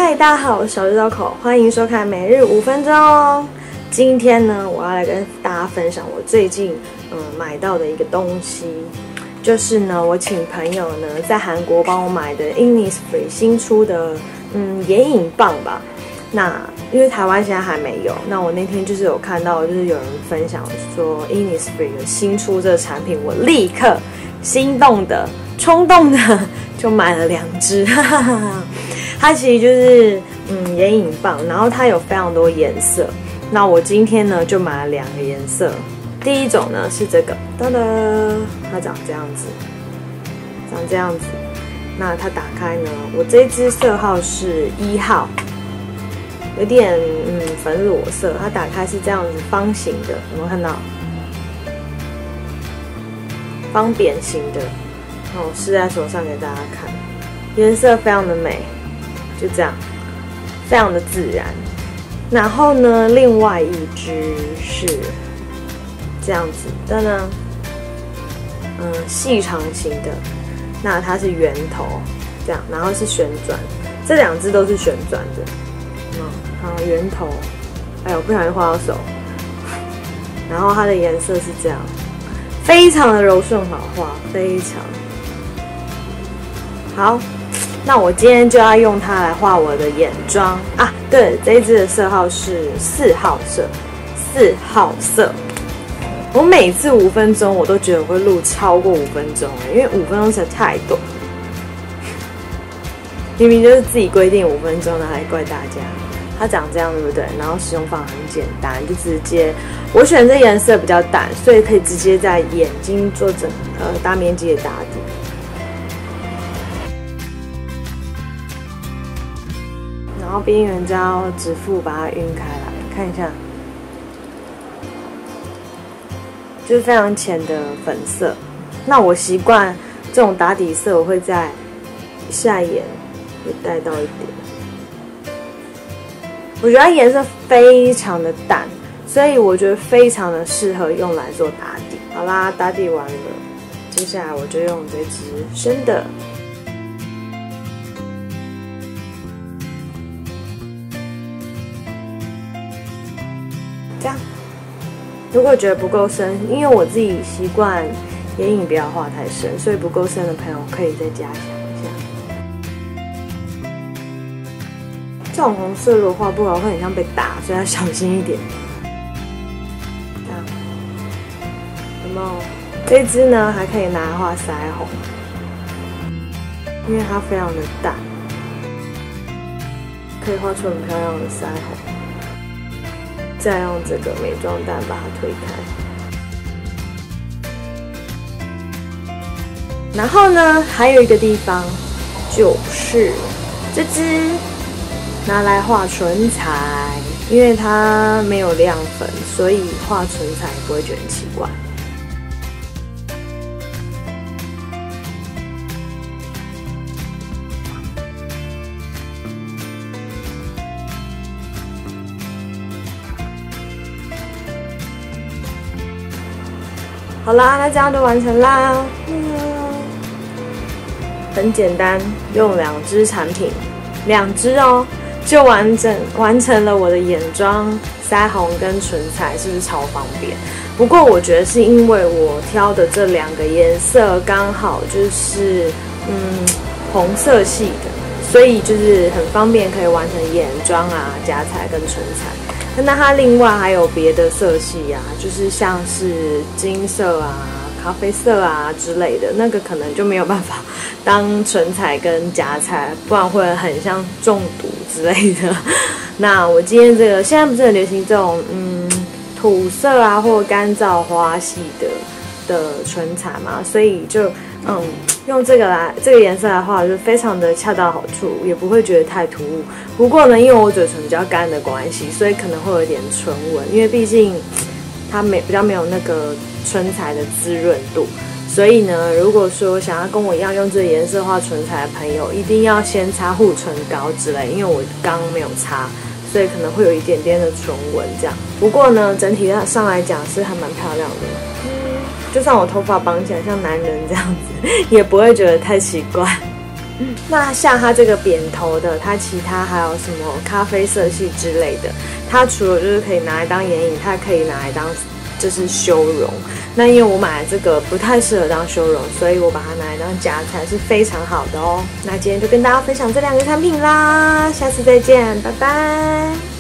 嗨，大家好，我是小日绕口，欢迎收看每日5分钟。今天呢，我要来跟大家分享我最近买到的一个东西，就是呢，我请朋友呢在韩国帮我买的 Innisfree 新出的眼影棒吧。那因为台湾现在还没有，那我那天就是有看到，就是有人分享说 Innisfree 有新出这个产品，我立刻心动的、冲动的就买了2支，哈哈哈。它其实就是眼影棒，然后它有非常多颜色。那我今天呢就买了2个颜色。第一种呢是这个，哒哒，它长这样子，那它打开呢，我这一支色号是1号，有点粉裸色。它打开是这样子方形的，有没有看到？方扁形的。那我试在手上给大家看，颜色非常的美。就这样，非常的自然。然后呢，另外一支是这样子的呢，细长型的，那它是圆头，这样，然后是旋转，这2支都是旋转的，好，圆头，哎呦，不小心划到手。然后它的颜色是这样，非常的柔顺好画，非常好。那我今天就要用它来画我的眼妆啊！对，这一支的色号是4号色，4号色。我每次5分钟，我都觉得我会录超过5分钟，因为5分钟实在太短。明明就是自己规定5分钟的，还怪大家。它长这样对不对？然后使用方法很简单，就直接我选这颜色比较淡，所以可以直接在眼睛做大面积的打底。然后边缘胶指腹把它晕开来，看一下，就是非常浅的粉色。那我习惯这种打底色，我会在下眼也带到一点。我觉得它颜色非常的淡，所以我觉得非常的适合用来做打底。好啦，打底完了，接下来我就用这支深的。这样，如果觉得不够深，因为我自己习惯眼影不要画太深，所以不够深的朋友可以再加强一下。这种红色如果画不好会很像被打，所以要小心一点。这样，有没有？这支呢还可以拿来画腮红，因为它非常的淡，可以画出很漂亮的腮红。再用这个美妆蛋把它推开，然后呢，还有一个地方就是这支拿来画唇彩，因为它没有亮粉，所以画唇彩不会觉得很奇怪。好啦，那这样就完成啦。很简单，用2支产品，2支哦，就完成了我的眼妆、腮红跟唇彩，是不是超方便？不过我觉得是因为我挑的这2个颜色刚好就是红色系的，所以就是很方便可以完成眼妆啊、夹彩跟唇彩。那它另外还有别的色系啊，就是像是金色啊、咖啡色啊之类的，那个可能就没有办法当唇彩跟夹彩，不然会很像中毒之类的。那我今天这个现在不是很流行这种土色啊或干燥花系的唇彩嘛，所以就用这个颜色来画，就非常的恰到好处，也不会觉得太突兀。不过呢，因为我嘴唇比较干的关系，所以可能会有点唇纹，因为毕竟它比较没有那个唇彩的滋润度。所以呢，如果说想要跟我一样用这个颜色画唇彩的朋友，一定要先擦护唇膏之类，因为我刚没有擦，所以可能会有一点点的唇纹这样。不过呢，整体上来讲是还蛮漂亮的。就算我头发绑起来像男人这样子，也不会觉得太奇怪。 那像它这个扁头的，它其他还有什么咖啡色系之类的，它除了就是可以拿来当眼影，它可以拿来当就是修容。那因为我买的这个不太适合当修容，所以我把它拿来当夹菜是非常好的哦。那今天就跟大家分享这2个产品啦，下次再见，拜拜。